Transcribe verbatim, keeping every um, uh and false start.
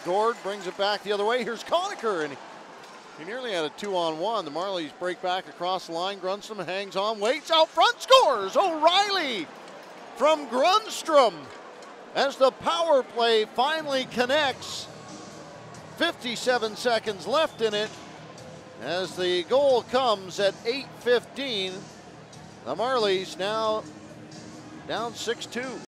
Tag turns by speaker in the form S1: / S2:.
S1: scored, brings it back the other way. Here's Conacher, and he nearly had a two-on-one. The Marlies break back across the line. Grundstrom hangs on, waits, out front, scores! O'Reilly from Grundstrom as the power play finally connects. fifty-seven seconds left in it as the goal comes at eight fifteen. The Marlies now down six two.